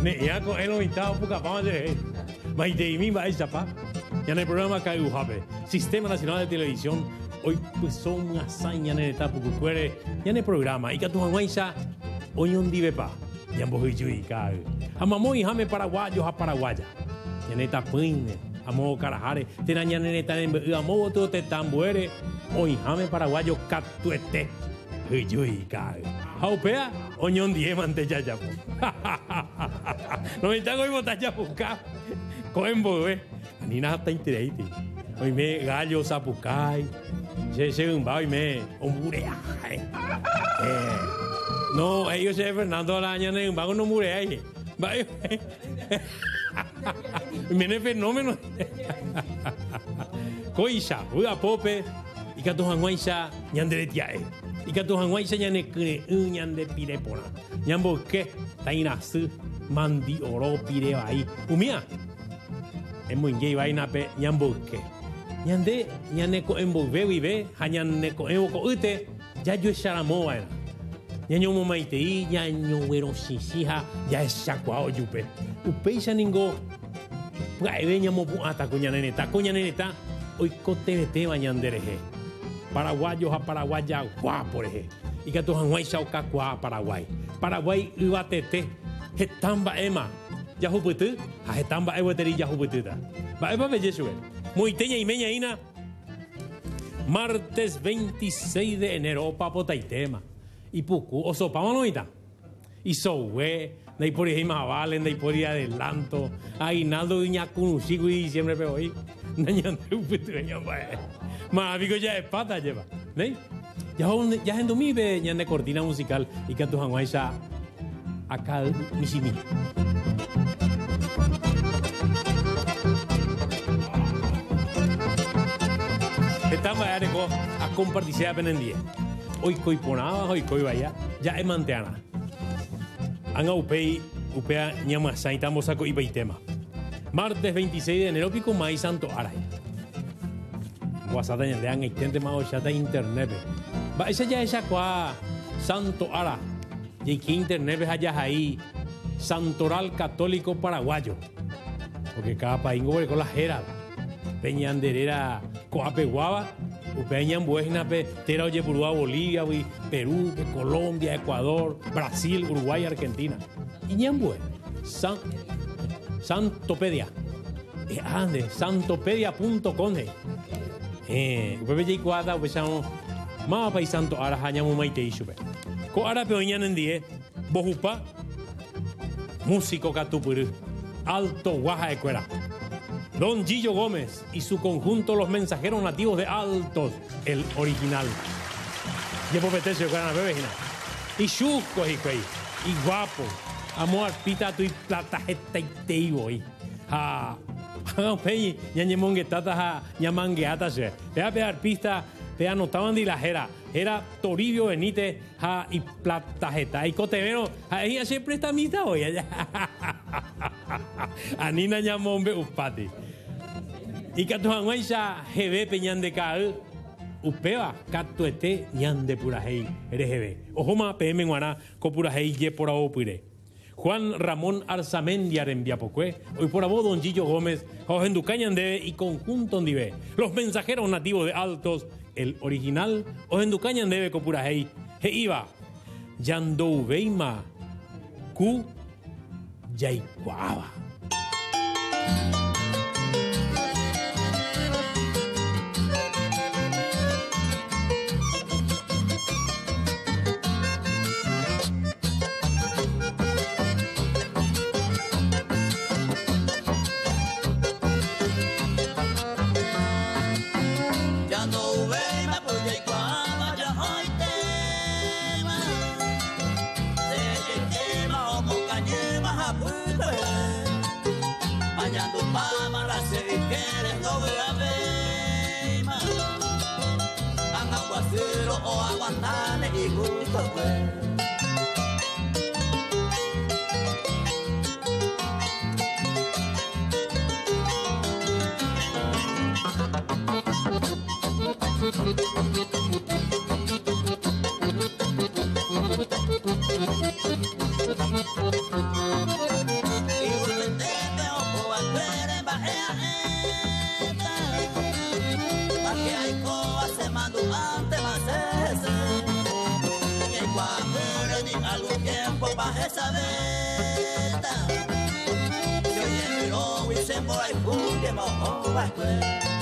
ya con él no estaba poca fama de Maiteimi va a chapa. Ya en el programa Cayujape, Sistema Nacional de Televisión, hoy pues son una hazaña en el etapa que cuere, ya en el programa, y que tu hanguaisa, hoy un divepa, ya en bojichu y cae. Amamo y jame paraguayos a paraguaya, ya en esta puine, amo carajare, tenaña en esta amo otro te tambuere, hoy jame paraguayo catuete, bojichu y cae. Jaupea, oñón diemante chachapo. No me está con botachapuca, coembo, ni nada está interesante. Hoy me gallo zapucay, se un bao y me omburea. No, ellos se Fernando Alaña en un vago no murea. Viene fenómeno. Coisa, uda pope, y que tu hanguaisa ñanderetiae. Y que tu hanguaisa ñanecre, ñande pirepona. Ñamboque, tainasu, mandi oro pireba ahí. Umia. Es muy gay vaina pe ñamboque. Ñande, ñaneco envolve vive, ñaneco envolco ute, ya yo charamo vaina. Ñaño momaitei, ñaño güero sisija, ya es chacuao yupe. Upe ningo, praeve ñamo puata coñaneneta, hoy cotebete bañandereje. Paraguayos a paraguaya guaporeje. Y que tu hanguay chauca cuá Paraguay. Paraguay ibatete, jetamba ema. Ya juputu, a jetamba eweteri ya jupututa. Va eva bellesuel. Moiteña y meña ina. Martes 26 de enero, papota y tema. Y puku, o sopa manoita. Y sohue, de ahí por ahí más valen, de ahí por ahí adelanto. Aguinaldo y ñacunuchico y diciembre pero hoy. Nañante uputu, más amigo ya es pata lleva. ¿Ves? Ya en mi ve ñande cortina musical y que tu hanguaisa acá misimi. Estamos a compartir en día. Hoy coi ponaba, hoy coi vaya, ya es manteana. Anga upea ñamasa y estamos a coi tema. Martes 26 de enero pico maíz santo aray. Guasata ñandean extente más ochata internet. Va esa ya esa cua santo ara. Y que internet es allá ahí Santoral Católico Paraguayo. Porque cada país gobe con la jera. Peñanderera Coapeguaba, Upeñan pe Tera Oye Burúa, Bolivia, Perú, Colombia, Ecuador, Brasil, Uruguay, Argentina. Y ñambue, Santopedia. Ande, santopedia.com. Upepe y cuadra, upechamos más país santo ara hañamos maite y chupe. Co ara peoñan en 10, Bojupa, músico catupurú, Alto Guaja de Cuera. Don Gillo Gómez y su conjunto Los Mensajeros Nativos de Altos, el original. Llevo petecio con la bebejina. Y chusco y guapo. Amor pita tu y plata jeta y teibo y. Ha pei ñañemonguetata ha ñamangueata se. Vea pegar pista, te anotaban de la jera. Era Toribio Benítez ha y plata jeta. Y cotevero, ella siempre está mitad hoy allá. Anina ñamombe upati. Y que tu hanguaisa GB peñan de cael. Upeba, catuete ñan de purajei. Eres GB. Ojoma PM guaná, copurajei ye por pure. Juan Ramón Arzamendi Arembiapocue. Hoy por abo Don Gillo Gómez. Ojenducañan de y conjunto ondive. Los Mensajeros Nativos de Altos. El original. Ojenducañan de copurajei. Heiva. Yandou Veima. Ku. Yaicuaba. O aguantale y gusto pues. tiempo para esa veta. Yo llevo y se muere y funde mojo bastante.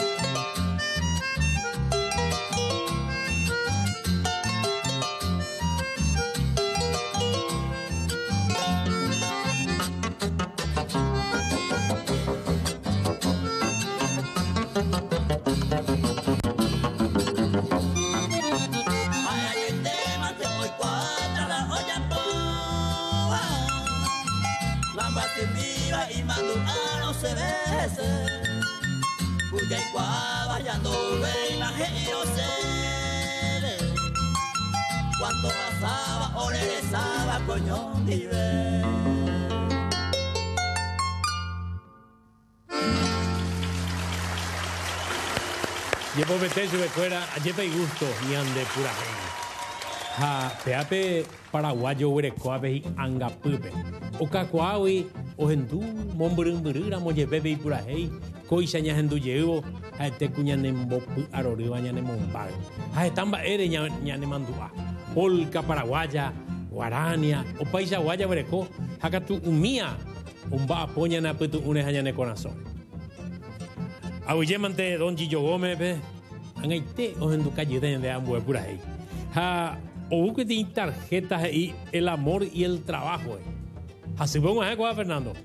Y mando a no se bese porque igual vayando ve imagino se cuánto pasaba o regresaba coño nivel. Llevo meter su fuera, lleva y gusto, ni ande pura gente. Ha, peape paraguayo huerecoabe y angapupe. O cacuawi, o hendú, momburumburura, mollebebe y pura hei. Coisaña hendú llevo, a este cuñanembopu aroriba ñanemombag. A estamba ere ñanemandua. Polca paraguaya, guarania, o paisa guaya huereco, hakatu umía, umba apoña na putu unes añane corazón. Auyemante don Gillo Gómez, ve, angaite, o hendú cayude de ambue pura hei. Ha, o que tiene tarjetas y el amor y el trabajo. Así vamos a ver, Fernando.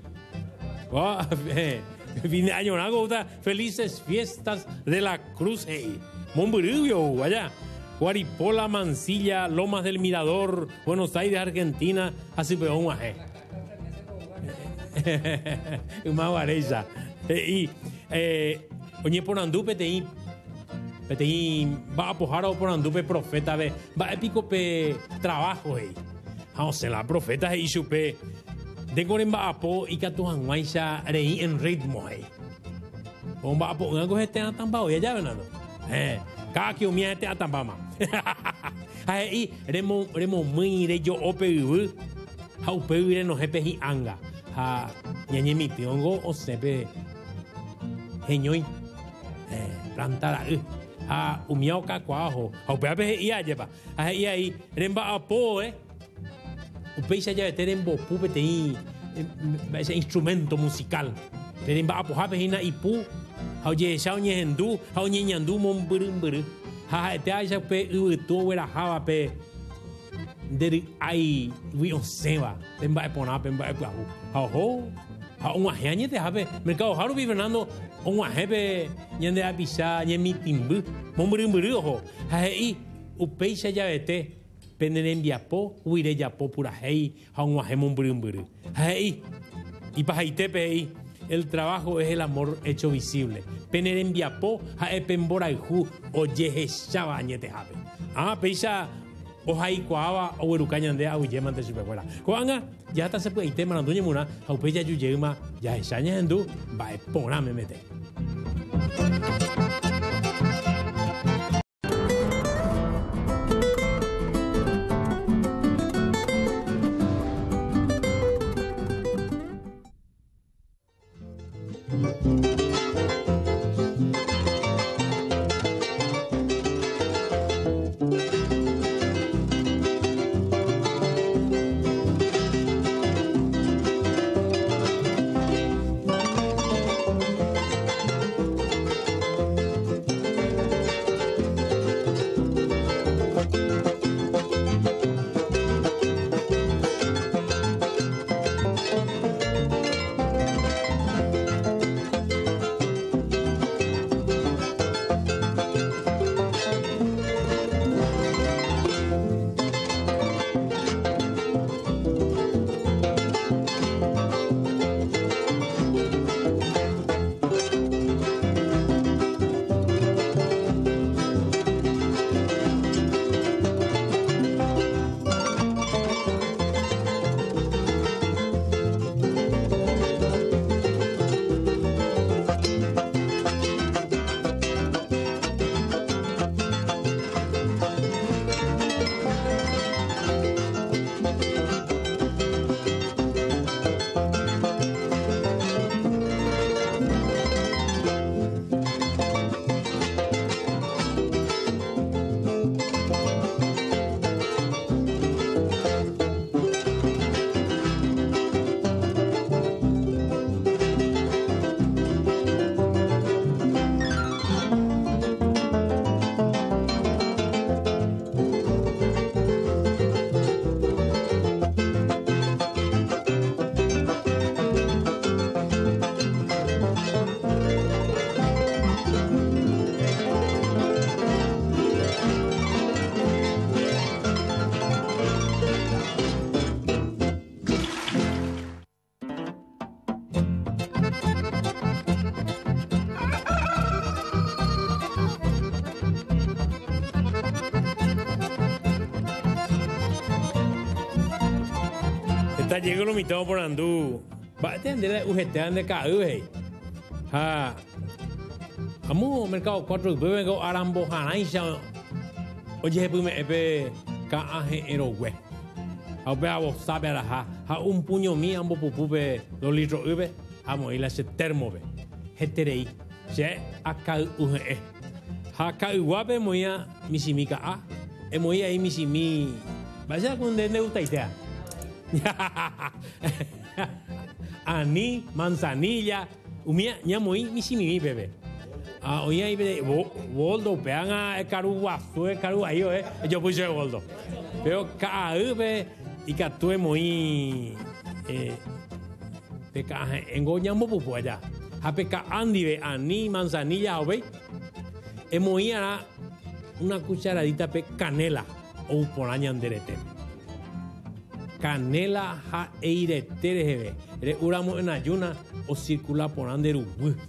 Fin de año, felices fiestas de la Cruz. Momburubio, allá. Guaripola, Mansilla, Lomas del Mirador, Buenos Aires, Argentina. Así vamos a ver. Más vareza. Y, oye, por andupe te va a pojar o por andupe profeta ve va épico pe trabajo vamos en la profeta y supe de coren va a po y que tu anguaisa rei en ritmo bomba a po algo este atamba hoy ya venado cada que umia este atamba ma y remo muy re yo ope how pe no jepe y anga ha ñañe mi piongo o sepe geñoi plantara a umiao cacuajo, a upeape ia lleva, a ia ahí, remba a po, upeisa ya veter en bopu, petei, ese instrumento musical, remba a pojape hina ipu, a oye, sao nye hendu, a oye nyandu momburumburu, a te aisa pe utu wera java pe, deri ai, wi oseva, remba a pona, remba a puahu, a ho, a un ajeñe te jape, mercado haru vi Fernando, un ajepe, ñande a pisar, ñe timbu, momburumburu, ojo, ahí, upeisa ya vete, peneren viapo, uire ya po pura hei, a un aje momburumburu, ahí, y para ahí, el trabajo es el amor hecho visible, peneren viapo, a epemboraihu, o yehe shaba ñete jape, peisa, o hai kuava, o erucañan de auyeman de superfuera, coanga, ya hasta se puede ir tema, nanduñe muna, a upeisa yuyema, ya esaña hendu, va a poname mete. Ta llegó lo mitad por andú. Va a entender UGT de cae. Ha. Amu mercado 4 vengo arambo hanaisha. Oye, pues me pe ka aje erowe. A ver a vos sabe la ha un puño mío ambo pupupe 2 litros ube. Amo ila se termove. Heterei. Se acá UGE. Ha ka guape moya misimika a. E moya ahí misimi. Vaya con de neutaitea. Ani, manzanilla, umia, ñamoi, misimi, bebé. Ah, oye, ahí, boldo, peanga, caru guasu, caru ahí, yo puse boldo. Pero cae, y catue muy, peca, engoñamo pupo allá. A peca andi, ani, manzanilla, ve. Emoía una cucharadita pe canela, o por añanderete. Canela ha eire terehebe. Re uramo en ayuna o circula por anderu.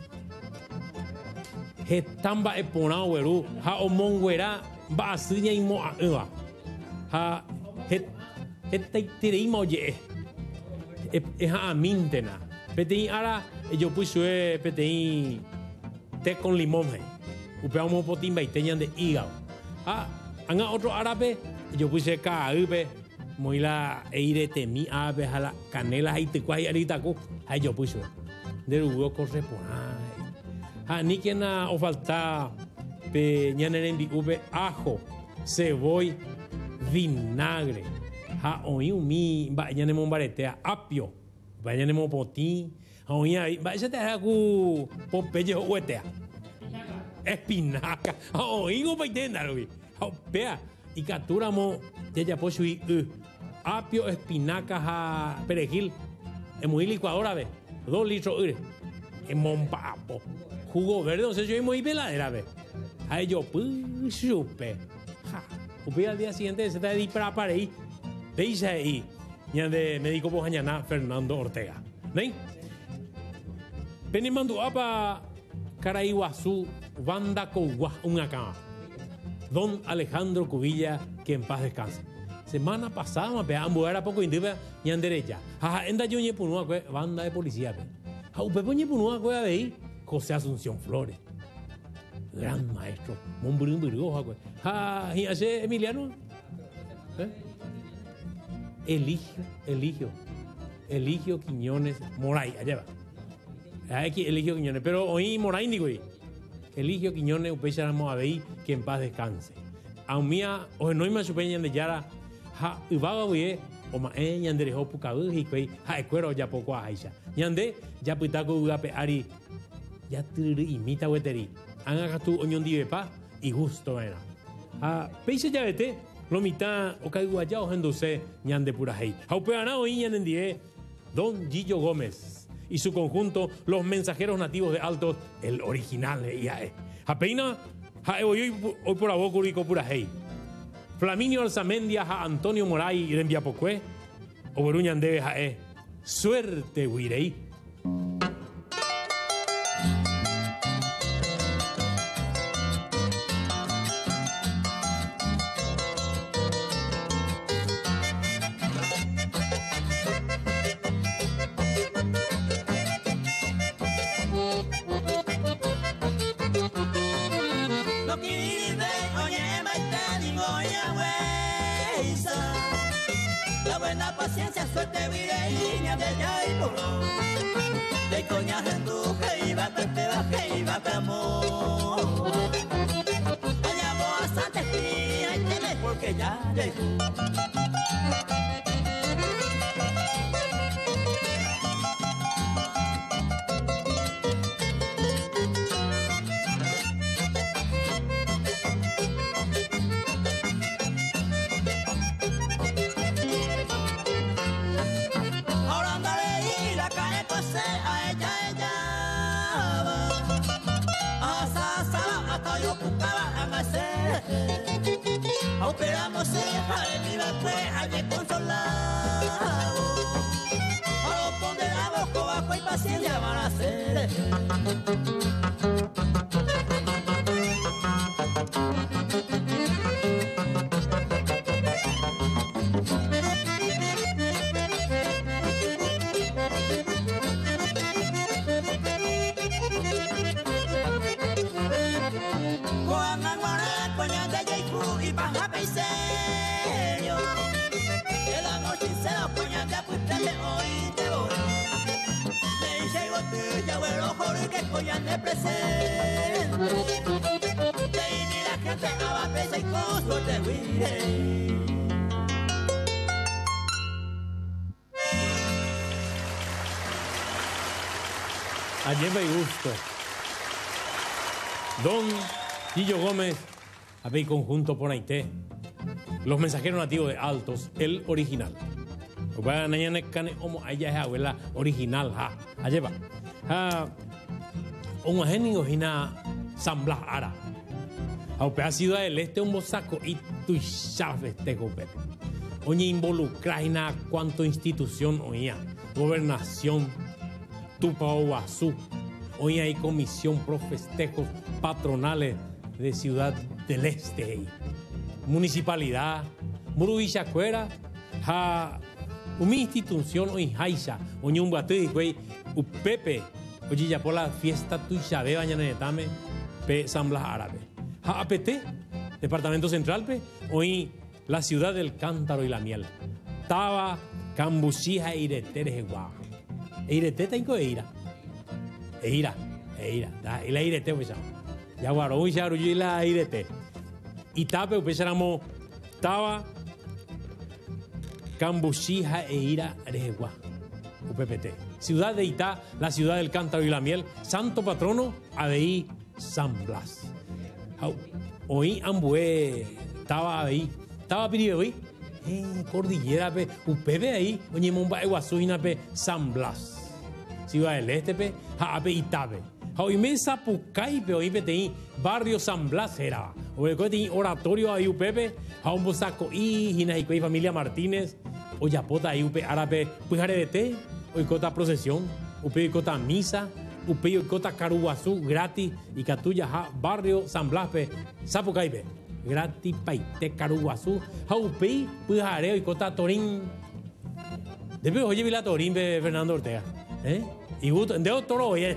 Hetamba e pona weru ha omonguera ba asinya imo a. Ha het tereima oye. Ha amintena. Petei ara yo pusue petei té con limón. Upeamos potimba y teñan de hígado. Ha anga otro árabe yo puse caube. Muy la eire temi ave a la canela y te cuai ahorita co hay yo puso de rugo corre por ahí ni que na o falta pe ñaneren di ube ajo cebolla vinagre ha oi mi ba ñanemo baretea apio ba ñanemo poti oi ai ba se te ku popeye huetea espinaca oi go baitenda lo vi pea y capturamos ya posui apio, espinacas a perejil, en muy licuadora, ve, 2 litros, en monpapo, jugo verde, no sé si es muy peladera, ve. Ahí yo, pues, supe, upi al día siguiente se está de para ahí, de dice ahí, ya de médico pojañana Fernando Ortega, ¿no? Penimando apa, Caraiguazú, banda cogua, una cama. Don Alejandro Cubilla, que en paz descanse. Semana pasada, me han a poco indígena y en derecha. Enda yo ni punua banda de policía. Upepo ni punua a ver José Asunción Flores. Gran maestro. Momburín Burgo. Y hace Emiliano. Eligio Quiñones Moray. Allá va. Aquí Eligio Quiñones. Pero hoy Moray digo. Eligio Quiñones, upecháramos a ver que en paz descanse. A mía, o no hay más supeñan de Yara. Ha ubaga we o ma ñandere ho pukabu hikoi ha ecuero ya poco a Aisha ñande ya pitaco ugape ari ya turu imita weteri anga tu oñon divepa y justo era ha peise ya vete lo mitad o caigo allá o hendose ñande pura hei ha upeana o ñandie Don Gillo Gómez y su conjunto los mensajeros nativos de Altos el original IAE ha peina ha hoy por abocurico pura hei Flaminio Alzamendia a Antonio Moray y Rembiapocue, o Boruñan debe a suerte, Wirei. Paciencia, suerte, vireña de Yaipuro. De coñas en tu jaiba, te baje y va amor. Allá vos antes fría y te porque ya llegó. Operamos en mi bate, hay consolado. A los ponderados, cobajo y paciencia van a ser. me presento. De ahí ni la gente abajo y con suerte huiré. Ayer me gusto. Don Guillo Gómez, habéis conjunto por Haití. Los mensajeros nativos de Altos, el original. Allá es abuela original. Allá va. Un genio hina San Blas Ara. A ciudad del este un bosaco y tu chave este gobe. Oye involucra en cuanto institución oía. Gobernación. Tupaoazú. Hoy hay comisión pro festejos patronales de Ciudad del Este. Municipalidad, Murubichacuera, una institución hoy Haisha, oye un bate de Upepe, oye ya por la fiesta Tuixabe Bañanetame, P. San Blas Árabe. APT, Departamento Central, hoy la Ciudad del Cántaro y la Miel. Taba, Cambuchija, Iretere, Guau. Eirete tengo eira. Eira. Y la irete, pues. Ya guardo, y la irete. Y tape, pues, éramos. Taba. Cambuchija, Eira, Regua. UPPT. Ciudad de Itá, la ciudad del cántaro y la miel. Santo patrono, Abeí, San Blas. Hoy Ambué. Taba ahí. Taba Piribeí. Cordillera, pe. UPP ahí. Oye, Momba, Eguazuina, pe. San Blas. Ciudad del Este, pe, Jaape y Tape. Hoy mesa Pucaipe, hoy te barrio San Blas era. Hoy te oratorio ahí upepe, a un bosaco y Jinaico y familia Martínez. Hoy apota ahí upe árabe, pues arebete, hoy cota procesión, upe y cota misa, upe y cota caruguazú gratis y catuya barrio San Blas, pe, Zapucaipe. Gratis paite caruguazú, upe, pues areo y cota torín. Después oye vi la torín, pe, Fernando Ortega. Y gusto, de toro, oye.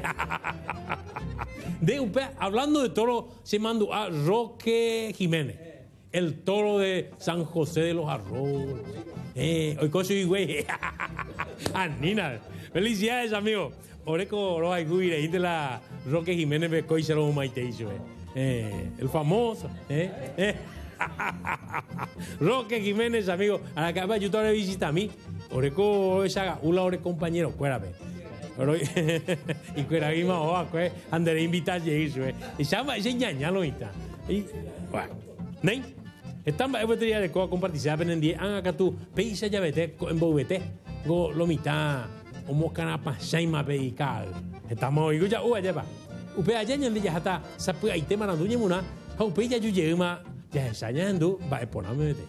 Hablando de toro, se mandó a Roque Jiménez, el toro de San José de los Arroyos. Hoy coso y güey. Anina. Felicidades, amigo. Oreco, Roja y Guire, de la Roque Jiménez, me coichero maiteicho. El famoso. Roque Jiménez, amigo. A la capa, yo todavía visita a mí. Oreco, esa, una ore compañero, cuérame. Y cuérame, oa, pues, andere invitar a eso, Y llama, ese ñaña lo está. Y, bueno, ¿no? Están en batería de coa compartir, en día, acá tú, peisa ya vete, en bovete, go, lo mitad, o moscana pa, shaima, peical. Estamos, y ya, allá va. Upe, allá, ñan de ya, hasta, sapu, ahí te maran, duña, muna, upe, ya, yo llegué, ya, esa, ñan, du, va, poname, vete.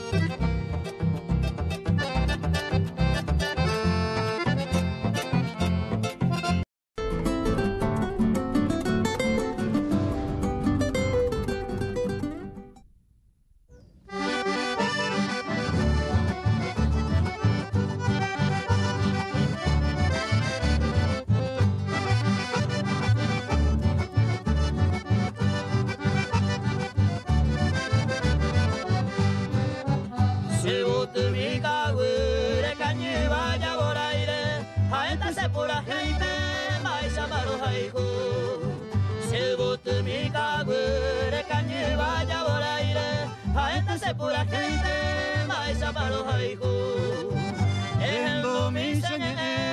Pura gente, mais amaro haiku, endo mi señe,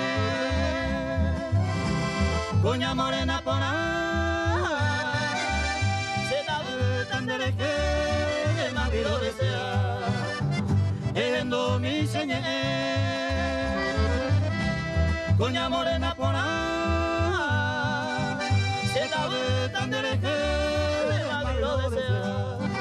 coña morena pona, se da tan de que el marido desea, endo mi señe, coña morena pona, se da tan de que el marido desea.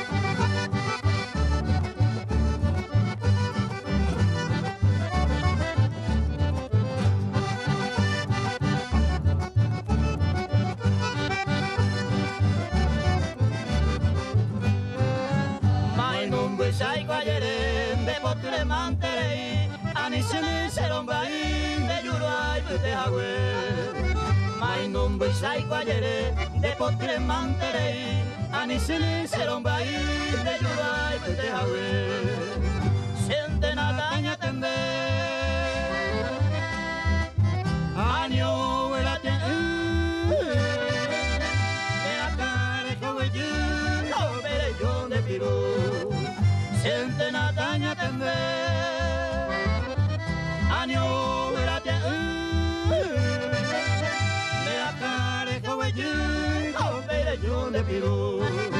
Sai guayere de potre manterei anisene serombai de yurai de hawe mai non sai guayere de potre manterei anisene serombai de yurai de hawe siente nadaña tembe año la Antonio, verate, de la cara, joven, joven, yo le pido.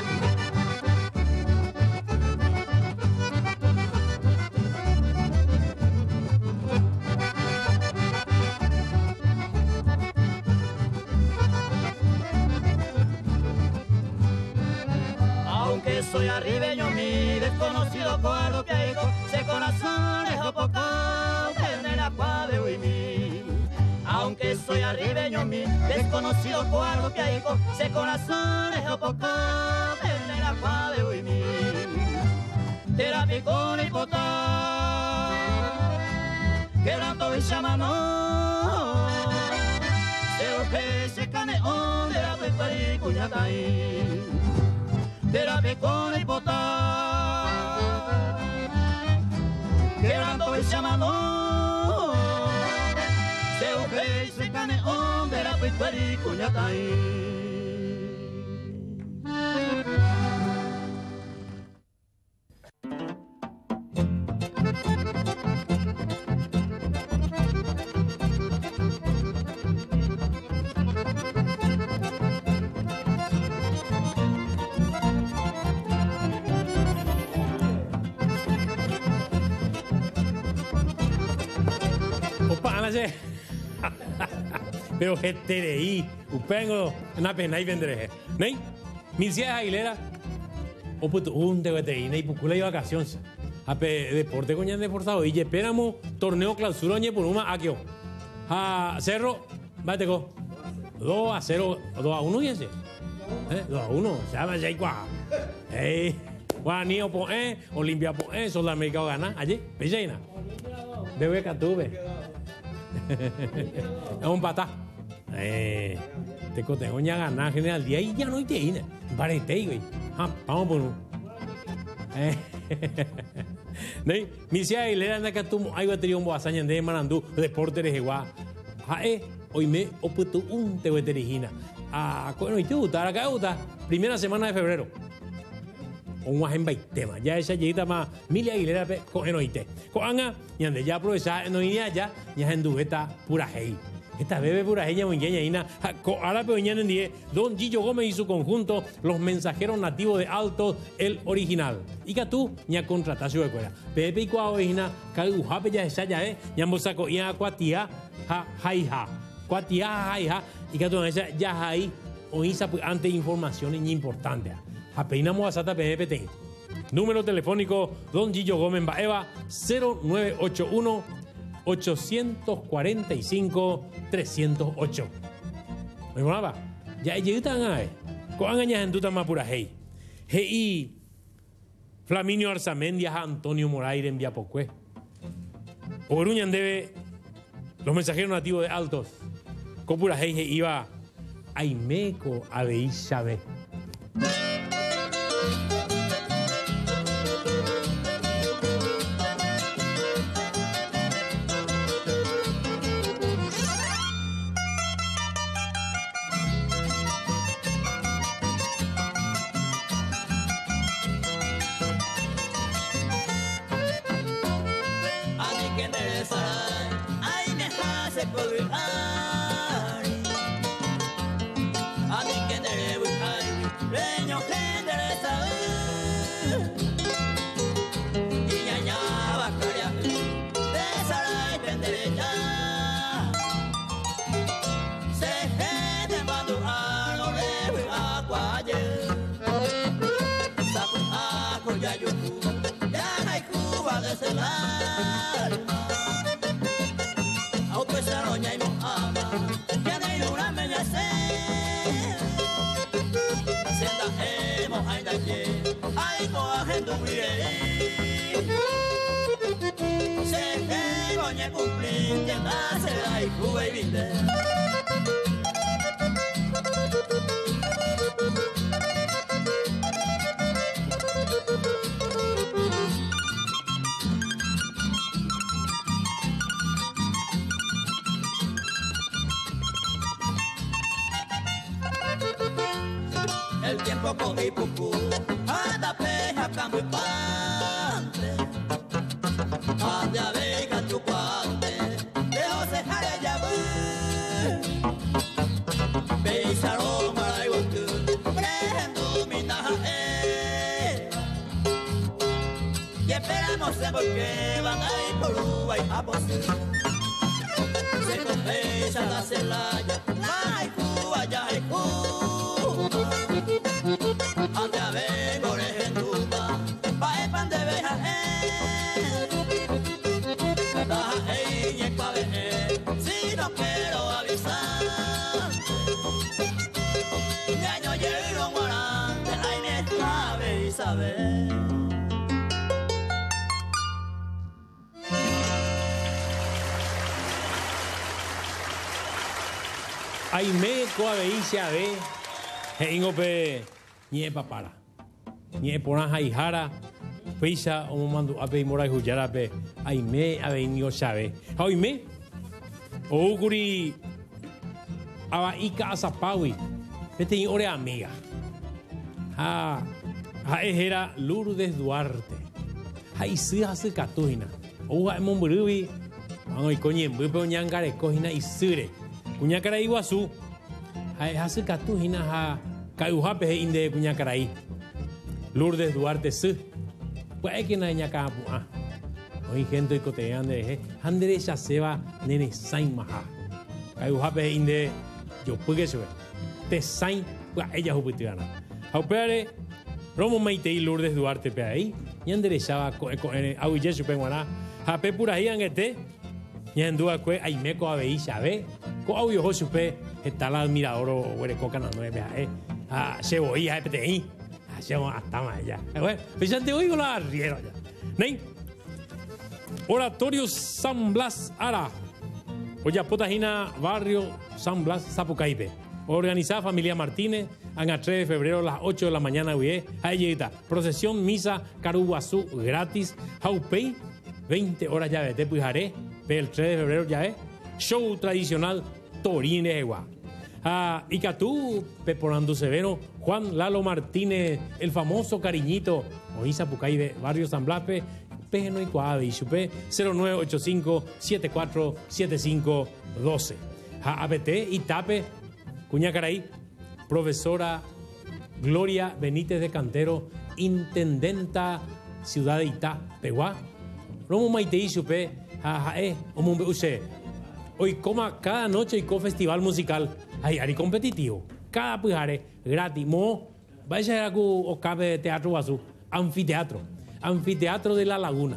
Aunque soy arribeño, mi desconocido cuadro que hay, se corazones o poca, en la cuadre y mi. Aunque soy arribeño, mi desconocido cuadro que hay, se corazones o poca, en la cuadre y mi. Terapia con hipotá, quebranto y chamano, se oje, se caneón, de la pepa y cuñatay. Terapia con hipotá, quebrando el chamano, se oje y se caneón, de la pepa y cuñatay. Pero GTDI, upengo, na pena y vendré. ¿Nei? Milcia Aguilera, o puto, un TVTI, nei, pucula y vacaciones. Ape deporte coñan de forzado. Y esperamos torneo clausura oñe por una aquio. A Cerro, bate go. 2-0, 2-1 y ese. 2-1, ya va ya igual. Guanío po Olimpia po Sudamérica gana. Allí, Pecheina. Debe que tuve. Es un patá. Te cotejo ya ganar general día y ya no hay te ina. Parete, güey. Vamos por uno. Mi cia y le dan acá tu hay batería un boazaña de Manandú, deporte de Jeguá. Hoy me oputo un te veterigina. Bueno, y te gusta, acá gusta. Primera semana de febrero. Un guajen baitema. Ya esa lleguita más Milia Aguilera con enoite. Con Anga, y ande ya aprovechar no iría ya, ya en dubeta pura hey. Esta bebé pura hey, muy ina. Ahora peoñan en 10, Don Gillo Gómez y su conjunto, los mensajeros nativos de Alto, el original. Y que tú, ya contratación de escuela. Pepe y Cuau original, Cagujape ya esa ya, ya mosaco, ya cuatía, ja. Cuatía, ja, y que tú, ya ahí, o isa ante informaciones importantes. Apeinamos a Sata PPT. Número telefónico Don Gillo Gómez Baeva 0981 845 308. ¿Me llamaba? Ya llegan a con añas en duda más pura hey. Hey Flaminio Arzamendia Antonio Moraire en Viapocue. Oruñan debe los mensajeros nativos de Altos. Con pura hey iba Aimeco Abei Chávez. El tiempo con mi pupu, anda peja cambio y pante, ande a vega tu pante. porque van a ir por Uruguay a posar. Se confesa la celaya, ay Cuba, ya hay Cuba. Ande a ver, por ejemplo, pa' el pan de beja, y el pabellé, si no quiero avisar. Ya no llego morante, ay me sabe Isabel. Aime coabeícia ve, ingope nie papara, nie pona haijara, peisa o mando ape mora hujara pe, aime aveinio sabe, aime, o guri ava ika asapawi, pete ore amiga, ha era Lourdes Duarte, ha isi hace catuina, o ha momburubi, angoi coñem, bupe nyangare cohina isure. Kuñakara Iguazú, hace catuina ha cayujape inde Kuñakara Lourdes Duarte su, pues que no hay ñaca pua. Hoy gente cotean de André ya se va nene sain maha. Cayujape inde yo pugue sube. Te sain pues ella jupitiana. Haupere Romo Maitei Lourdes Duarte pe ahí. Y André ya va con auye supe guana. Hape pura ahí angete. Y en duda que hay meco a veí sabe. Ko au yo supe está la admirador o huele coca no me vea se voy a pte se va hasta más ya bueno fíjate hoy con la riero ya nei Oratorio San Blas Ara oya potagina barrio San Blas Zapucaipe organizada familia Martínez a 3 de febrero a las 8 de la mañana huye ahí está procesión misa Caruguazú gratis Jaupey 20 horas ya vete pujaré el 3 de febrero ya es show tradicional Torine Egua. Icatú, Peponando Severo, Juan Lalo Martínez, el famoso cariñito, Oisa Pucaibe, Barrio San Blas, Pejeno y Coave, y Chupé, 0985-747512. ABT, Itape, Cuñacaraí, profesora Gloria Benítez de Cantero, intendenta Ciudad de Itá, Peguá, Romo Maitei Chupé, Omumbe Use. Hoy coma cada noche y con festival musical. Ay, ari competitivo. Cada pujare gratis. Mo, vaya a o cabe de teatro basú. Anfiteatro. Anfiteatro de la Laguna.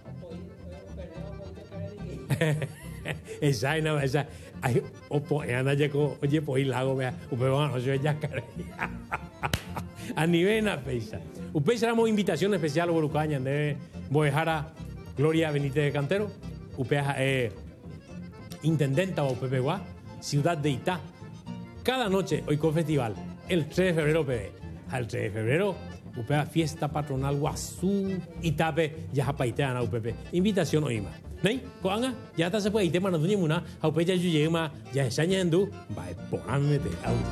Esa es una esa. Ay, opo, anda llegó, oye, pues lago vea. Upe bueno, yo ya care. A nivel na peisa. Upe seramos invitación especial a Borucaña de Boejara Gloria Benítez de Cantero. Upe intendenta o Pepeguá, Ciudad de Itá. Cada noche, hoy con festival, el 3 de febrero, Pepe. Al 3 de febrero, Upea fiesta patronal Guazú, Itape, Yajapaitea, Upepe. Invitación hoy más. ¿Nei? Coanga, ya está se puede ir tema no tenemos una, Aupe ya yuyema, ya se añadiendo, va a ponerme de audio.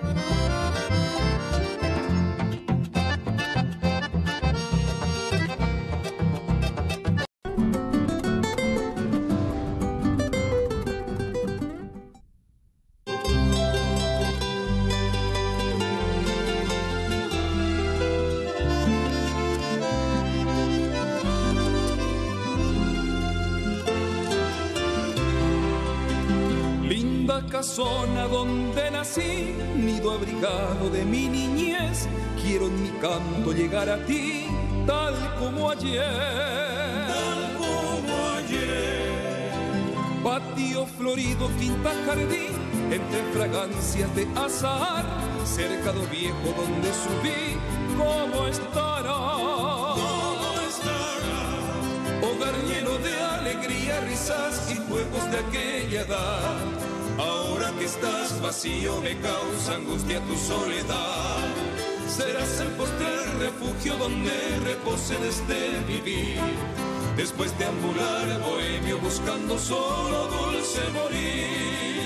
Casona donde nací, nido abrigado de mi niñez, quiero en mi canto llegar a ti, tal como ayer. Tal como ayer. Patio florido, quinta, jardín, entre fragancias de azahar, cercado viejo donde subí, ¿cómo estará? ¿Cómo estará? Hogar lleno de alegría, risas y juegos de aquella edad. Ahora que estás vacío me causa angustia tu soledad. Serás el postrer refugio donde repose desde vivir. Después de ambular bohemio buscando solo dulce morir.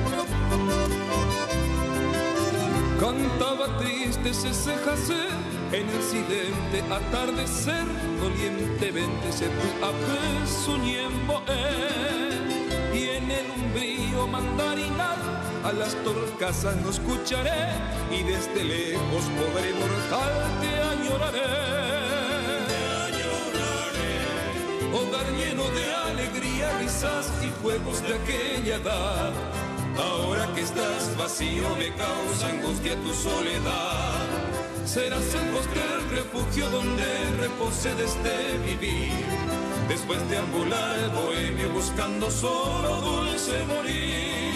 Cantaba triste ese Jacé En el silente atardecer, dolientemente se tu su niembo y en el umbrío mandarinal a las torcasas no escucharé y desde lejos, pobre mortal, te añoraré. Hogar lleno de alegría, risas y juegos de aquella edad. Ahora que estás vacío me causa angustia tu soledad. Serás el postrer refugio donde repose desde vivir. Después de ambular el bohemio buscando solo dulce morir.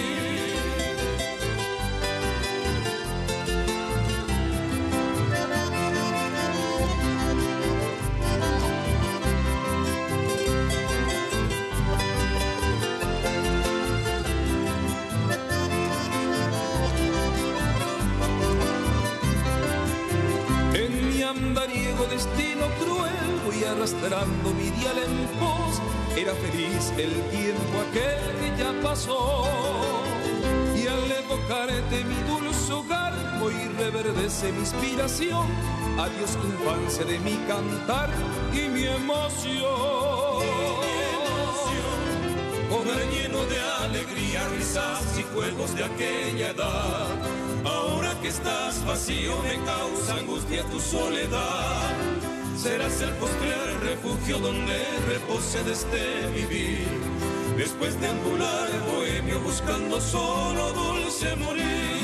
Andariego destino cruel, voy arrastrando mi dial en pos. Era feliz el tiempo aquel que ya pasó. Y al evocarte mi dulce hogar, hoy reverdece mi inspiración. Adiós infancia de mi cantar y mi emoción. Hogar lleno de alegría, risas y juegos de aquella edad. Ahora que estás vacío me causa angustia tu soledad. Serás el postrer refugio donde repose desde vivir. Después de ambular el bohemio buscando solo dulce morir.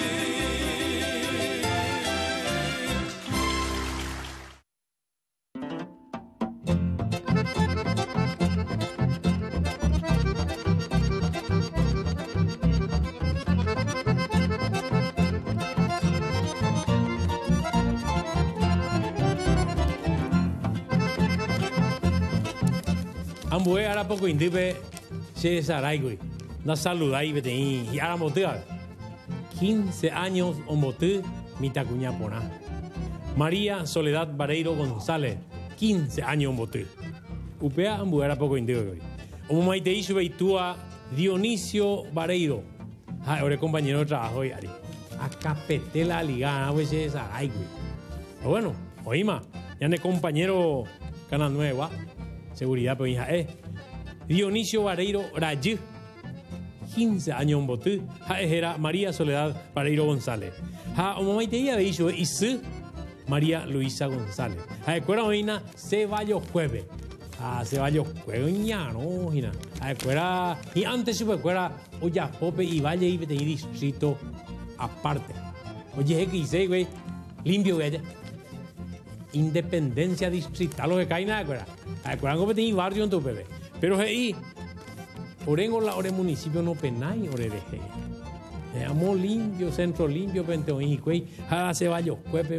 Ambué ahora poco indipe se saraigui. Na saludai betein y ahora motea. 15 años o motu mitacuña pona. María Soledad Vareiro González, 15 años o motu. Upea ambué ahora poco indipe. Como maitei subeitua Dionisio Vareiro. Ahora compañero de trabajo y ari. Acapete la ligana, pues se saraigui. Bueno, oíma, ya ne compañero Cana Nueva. Seguridad, pues hija, Dionisio Vareiro Rayú, 15 años en Botú, era María Soledad Vareiro González. Ha, o maiteía de hizo, Isu María Luisa González. Ha, escuela oína, Ceballos Jueves. Ha, Ceballos Jueves, no, hina. Ha, escuela, y antes su escuela, oye, Pope y Valle y Betení distrito aparte. Oye, es que hice, güey, limpio, güey. Independencia distrital, lo que cae nada, ¿verdad? Acuerdan que tenía barrio en tu bebé. Pero ahí, orengo la ore municipio no penay, ore de hey. Amo limpio, centro limpio, penteón y cuey, a Ceballos, cuepe,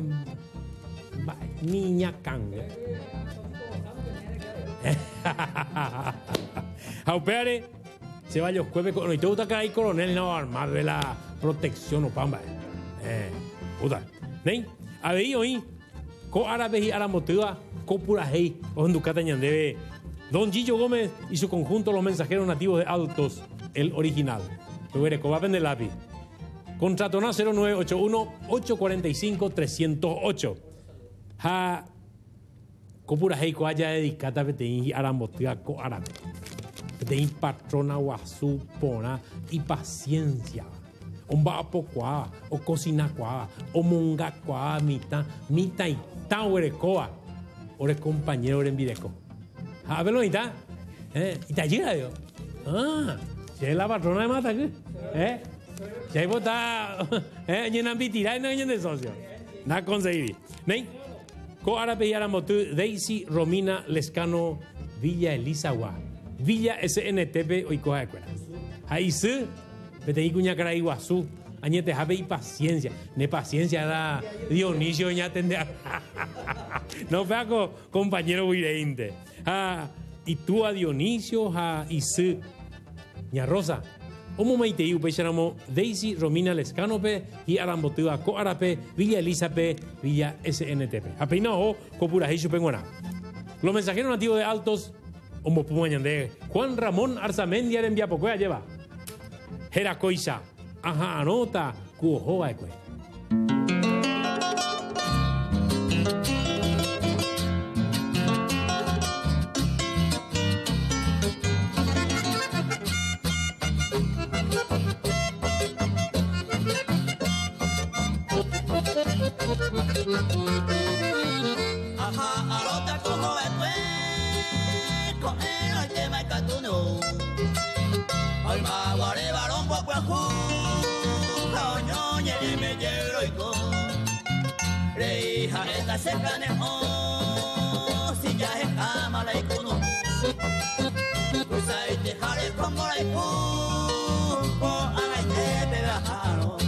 niña canga. Aupeare, Ceballos, cuepe, no, y te gusta que hay coronel, no, armar de la protección o pamba. Puta, ¿ven? A ver, hoy. Ko árabe y aramotua, ko pura hey, Honducata ñandebe. Don Gillo Gómez y su conjunto Los Mensajeros Nativos de Altos, el original. Tuve cobapen de lápiz. Contratona 0981-845-308. Ha, ko pura hey, ko haya dedicada betein aramotua, ko árabe. Betein patrona, guasú, pona y paciencia. Omba apocuá, o cocina cuá, o monga cuá, mita y taurecoa, ore compañero en videco. A verlo, y está, y te ayuda, yo. Ah, si es la patrona de mata, si hay vota, llenan vitira y no llenan de socio. Nada conseguir. ¿Ven? Co árabe y aramotu, Daisy Romina Lescano, Villa Elizagua, Villa SNTP, oicoja de escuela. Ahí sí. Petei cuña cara iguazú, añete jabe y paciencia. Ne paciencia da Dionisio ya tende. No peaco compañero Wireinte. Y tú a Dionisio y su ña Rosa. Omo meitei upecharamo Daisy Romina Lescanope y Arambotua Co Arape, Villa Elizabeth, Villa SNTP. Apeinao copura hichu penguana. Los mensajeros nativos de Altos, omo pumañande. Juan Ramón Arzamendi envía pocoya lleva. Era coisa, ajá, anota, cuojoa, catuno. Ay, maguare varón guapuajú, jaoñoñe y me llero y con. Reija esta se planeó, si ya es cámara y cuno. Cruza y te jale como la y con haga y te pegajaron.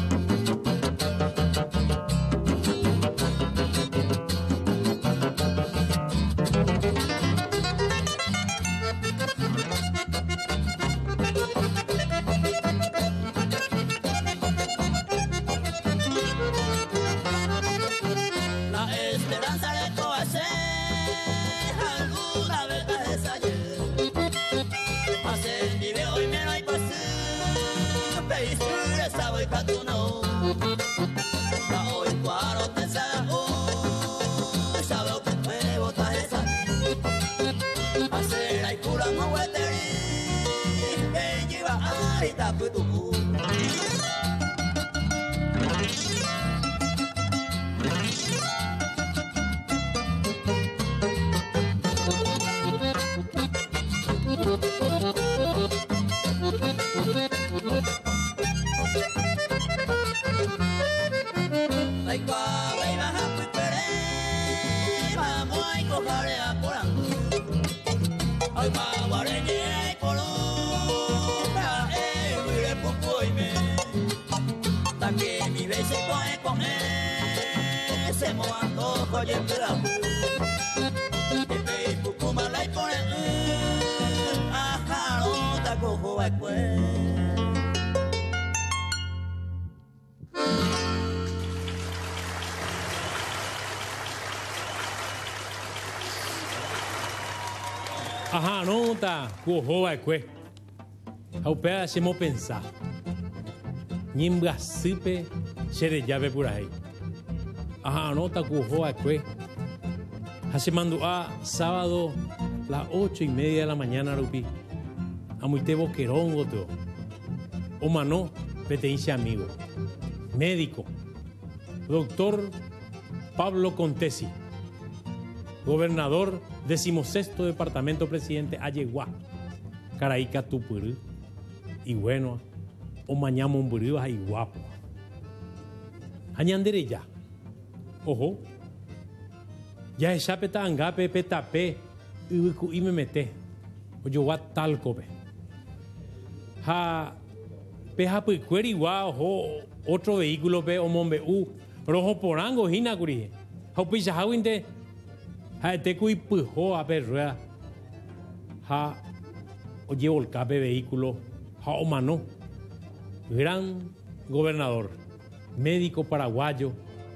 Ajá, no está cuojoba cue. Aupea hacemos pensar. Nimbra sipe shere llave por ahí. Ajá, no está cuojoba cue. Hace mando a sábado las 8:30 de la mañana, Rupi. A muy te boquerón otro. O mano, petencia amigo. Médico. Doctor Pablo Contesi. Gobernador 16º Departamento Presidente Ayeguá, Caraíca Tupurú. Y bueno, o mañana Momburú ahí guapo. Añandere ya. Ojo. Ya es chapeta angape petape y me mete. O yo voy tal cope. Ha peja puicueri guau ojo otro vehículo pe o mombe rojo porango hina curi. Ha pisa hawinte. Ha te kui pujo a perra. Ha o llevo el cape vehículo. Ha o mano. Gran gobernador. Médico paraguayo.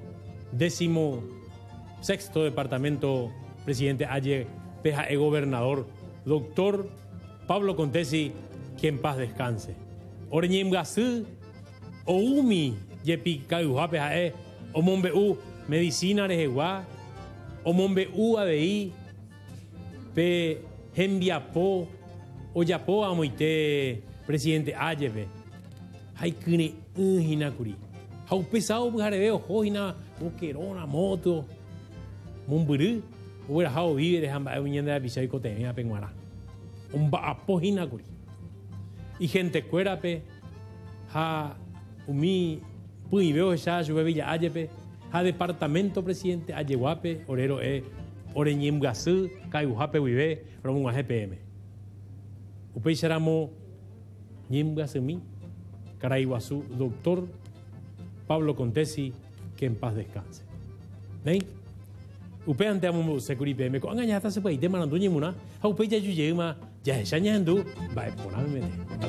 16º Departamento Presidente Aye Peja e Gobernador. Doctor Pablo Contesi, que en paz descanse. Oreñim gasú. O umi. Yepi cayuja peja e. O mombe medicina rejeguá. O mombe ABI, pe enviapo, o yapo a moite presidente Ayebe. Hay que hinakuri. Hau pesado bujareveo, hojina, boquerona, moto, mumburu, o era hau vive de hamba unión de la visay cotemia penguara. Un baapo hinakuri. Y gente cuerape, ha umi, pui veo ya su bebilla Ayebe. Ha departamento presidente Ayeguape, orero oreñim gasú, cayujape vive, romun a GPM. Upei seramo ñim gasumi, Caraiguazú, doctor Pablo Contesi, que en paz descanse. ¿Ven? Upei ante amo securi PM, con engañata se puede ir manando ñimuna, ha upei ya yuyema, ya es añando, va a ponerme.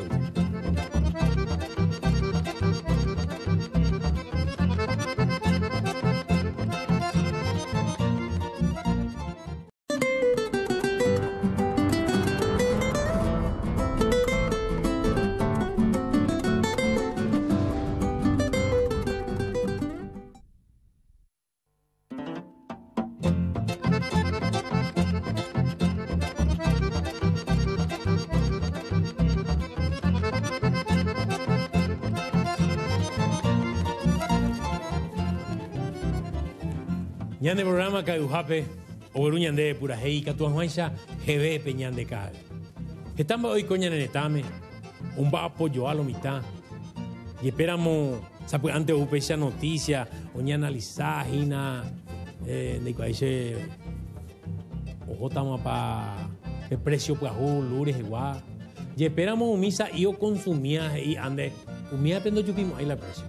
Ñande programa Cayujape, Oberuñande Pura Hei, Catuanhuancha, GB Peñande Cabe. Estamos hoy coña nenetame. Un va apoyo a lo mitad. Y esperamos, antes hubo esa noticia, oña analizar, hina, de que dice, ojo, estamos para el precio, pues, lures igual. Y esperamos misa y yo consumía y ande, comía pendo chupimos ahí la precio.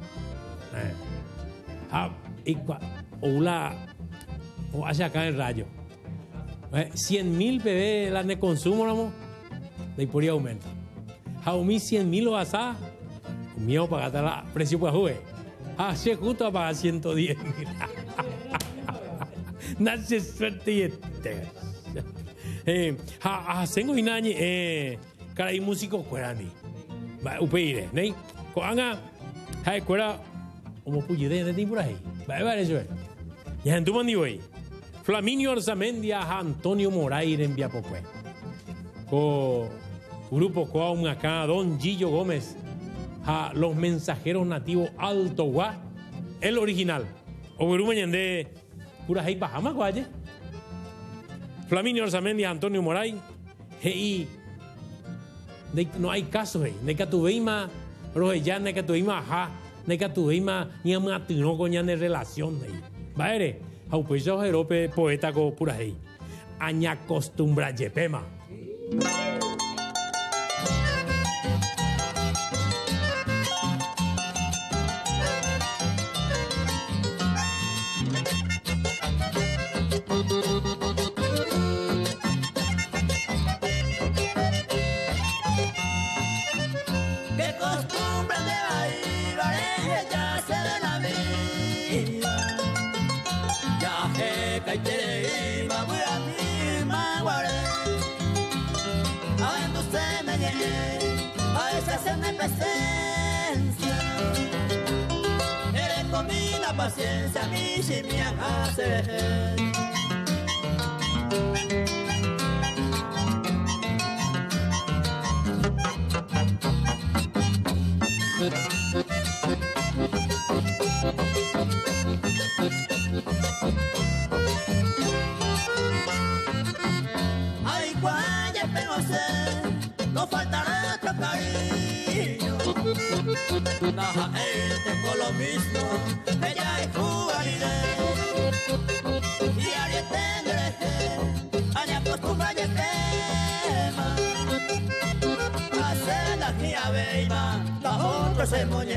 O hacia acá el rayo. 100.000 bebés la de consumo, ¿no? De por ahí aumenta. Jaumí 100.000 lo asá. Mío para gastar la precio para jugar. Se justo a pagar 110.000. Nace suerte y este. Tengo inañi. Cara y músico cuerani. Upeire, ¿no? Coanga. Hay cuera. Como puyide de ti por ahí. Va eso es. Y en tu mandi hoy. Flaminio Orzamendia, Antonio Moraire en Viapocue. Con grupo Coaum acá, Don Gillo Gómez. Los mensajeros nativos Alto Gua. El original. O Gurumañan de pura hay Pajama Guaye. Flaminio Orzamendia, Antonio Moraire. Hey. No hay caso, hey. Necatuveima, Roja, Necatuveima, ajá. Necatuveima, ni a matino coñan de relación, hey. Baere. Aupecho Jerope, poeta go pura hey. Aña costumbra yepema. Eres con mi la paciencia, mi si me hace. Ay, guaya, pero sé, no faltará otro cariño. Naja, tengo lo mismo, ella es jugaride. Y ahora tendré, allá acostumbra y tema. Hacer la guía beiba, la otra se moñe.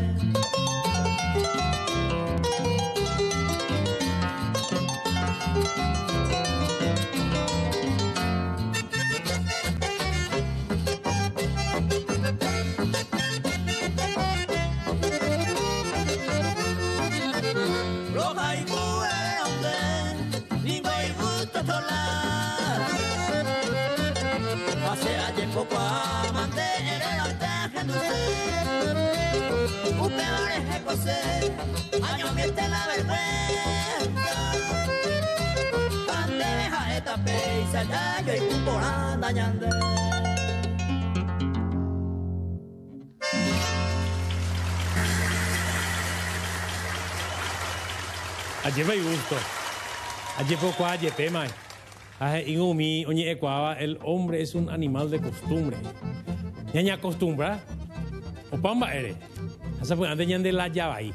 Poco amante eres la teja no sé. Un peor es José, año miente la vergüenza. Ante deja esta peisa, ya yo y un poranda ñande. Ayer me gusto. Ayer poco ayer pema. El hombre es un animal de costumbre. Ñaña acostumbra. O pamba eres. Asa pues ande ñande la llave.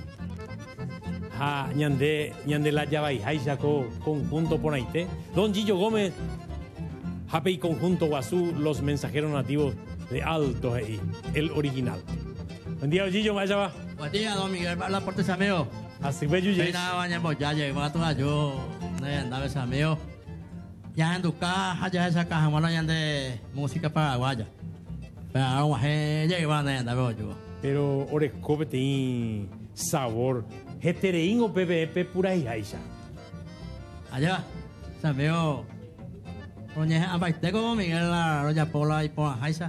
Ñande la llave. Ahí sacó conjunto por ahí. Don Gillo Gómez. Happy conjunto Guazú. Los mensajeros nativos de Alto ahí. El original. Buen día, Gillo. Vaya va. Buen día, don Miguel. La porte sameo. Así ve Yuye. Nada, bañamos ya. Llegó a toda yo. No andaba sameo. Ya en tu caja, ya esa caja, bueno, ya de música paraguaya. Pero ahora ya iban a andar yo. Pero orescope tiene sabor. Hetereín o PPP pura y aisha. Allá, sameo. Oye, aparte como Miguel la roya pola y por aisha.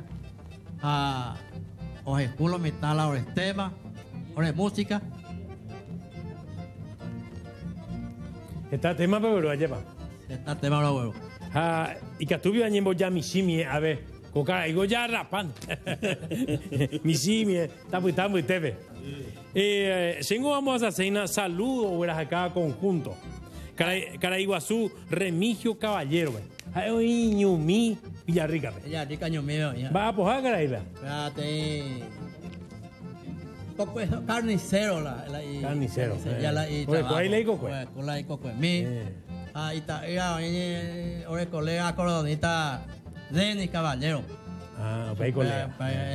O esculo mitad la orestema, ore música. Está tema pero allá va. Está tema lo huevo. Y que estuve añembo ya mi simie, a ver, coca, digo ya rapan. Mi simie, está muy teve. Tengo vamos a hacer una saludo, verás acá conjunto. Caraiguazú, Remigio Caballero, Ñumi, Villarrica. Ella rica ño mío. Va a pojar, caray. Espérate. Coco es carnicero la Carnicero. Ya la Oye, ¿cuál es el coco? Con la coco mi. Ahí está, ore colega coronita Denis Caballero. Ah, ok, colega.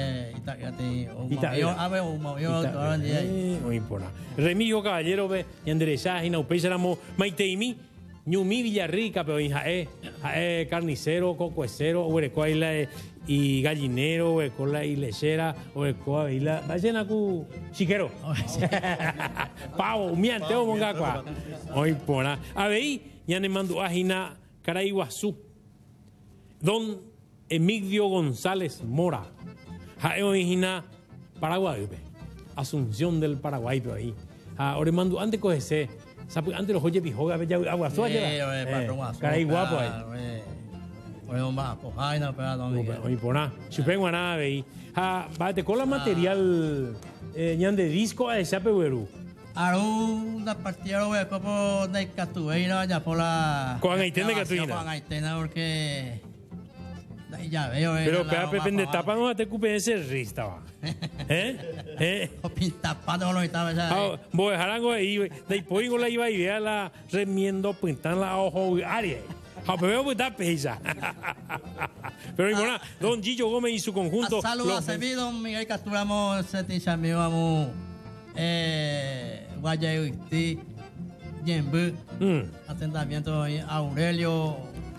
Muy importante. Remigio Caballero, ve, y enderezás, y no pensamos, Maiteimi, Ñumi Villarrica, pero jae carnicero, cocuecero, huerecoaila y gallinero, huerecola y lechera, huerecoa y la. Vayan a cu chiquero. Pavo, mianteo, mongacua. Muy importante. A ver, ya ne mando ajina, Caraiguazú. Don Emilio González Mora. Jae origina Paraguay, Asunción del Paraguay, pero ahí. Ahora mando antes cogese. Antes los oye pijoga, ya aguazó ayer. Caray guapo ahí. Oye, por nada. Supengo a nada, veí. Va te cola material ñan de disco a esa pegueru. Una partida voy a como de Catueira ya por la. Con Haitén de Catueira. Con Haitén porque. Ya veo. Pero Pepe Pendetapa no te ocupe ese rista, va. Pintapando lo estaba ya. Voy a dejar algo ahí. De ahí pues la iba a ir a la remiendo, pintan la ojo área. Pero está pesa. Pero bueno, don Gillo Gómez y su conjunto. Saludos a Servido, Miguel Casturamos, Setisha, mi vamos. Guayaquil, Yembu, asentamiento Aurelio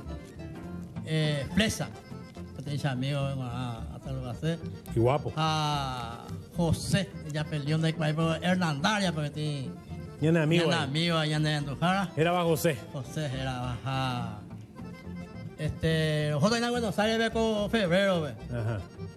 Flesa. Amigo, hasta lo va a hacer. Y guapo. A José, ya perdió de Hernandaria, porque tiene. Y un amigo. Un amigo allá en Andujara. Era bajo José. José era baja. Nosotros en Buenos Aires ve con febrero, ve. Ajá.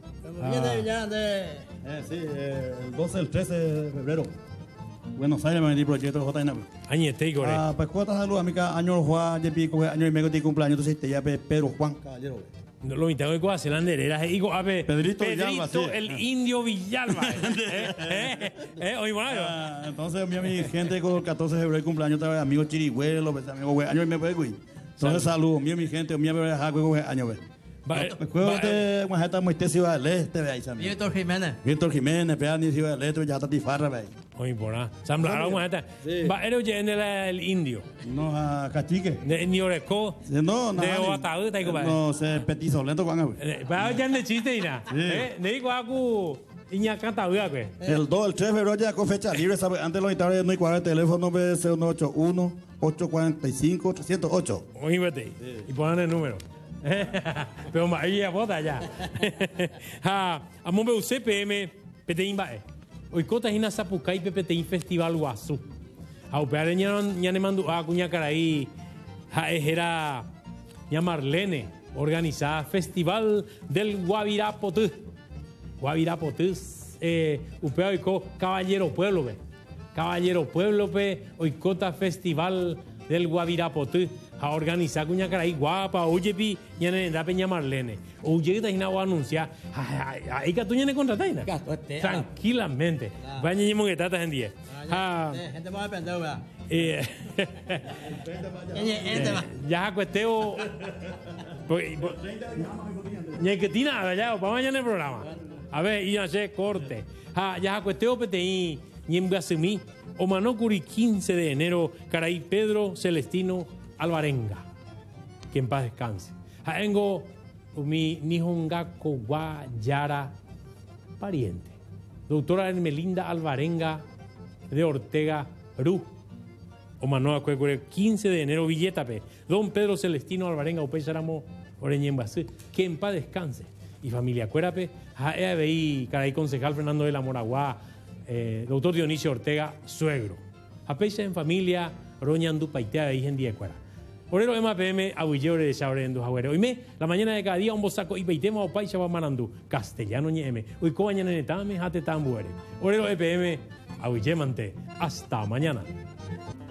Sí, el 12, el 13 de febrero. Buenos Aires me vendí proyecto de JN. Añete y gore. Pues cuántas saludos, amiga. Año Juan, de pico, año y medio de cumpleaños. Entonces te llame Pedro Juan Caballero. Lo invitado de Coacelán era digo, a ver, Pedrito Villalba, sí. El indio Villalba. Oye, bueno, entonces, mi gente con el 14 de febrero cumpleaños, amigo Chirigüelo, amigo güey, año y medio, güey. Entonces, saludos, mi gente, mi año, güey. Juego de una gente muy tesiva del este, veis, amigo. Víctor Jiménez. Víctor Jiménez, pea ni del este, ya está tifarra, veis. Oye, por nada. Samblar una gente. Va, eres el indio. No, a Cachique. De Nioreco. No, no. De Oataú, te digo, no, se petizo lento, güey. Va, ya no chiste, Ina. Ne digo, hago. Iña canta, güey. El 2, el 3 de febrero ya con fecha libre, ¿sabes? Antes los invitados no hay cuadro de teléfono, 0181-845-308. Oye, vete. Y pongan el número. Pero María bota ya. Amor CPM PTI Bae. Hoy cota hina Sapucay PTI Festival Guazú. A operar ya ne mandó a cuña caray. Era ya Marlene organizada Festival del Guavirapotú. Guavirapotú. Upea hoy Caballero Pueblo ve. Caballero Pueblo ve. Hoy cota Festival del Guavirapotú. A organizar cuña caray guapa, oye, ya ne da peña Marlene. Oye, que te a anunciar. Ahí que tú ya ne contrataina. Tranquilamente. Vaya y que tratas en 10. Gente va a aprender, ¿verdad? Ya cuesteo. Ni que tiene nada, ya, vamos allá en el programa. A ver, y ya sé, corte. Ya cuesteo PTI, ni en Gasumí. O Manocuri, 15 de enero, caray Pedro Celestino Alvarenga, que en paz descanse. Haengo mi nihongako guayara pariente. Doctora Ermelinda Alvarenga de Ortega Ru. O Manoa Cuecure, 15 de enero, Villetape. Don Pedro Celestino Alvarenga, Upecharamo, Oreñembasú, que en paz descanse. Y familia Cuérape, Jaeabeí, caray concejal Fernando de la Moraguá, doctor Dionisio Ortega, suegro. Apecha en familia, Roñandu Paitea, de en Diecuara. Orero MPM, Abuillore de Chabre en Dujaguere. Hoy la mañana de cada día, un bosaco y peitema o paicha va manandú. Castellano ñeme. Hoy cobañan en etame, jate tambuere. Orero EPM, Abuillemante. Hasta mañana.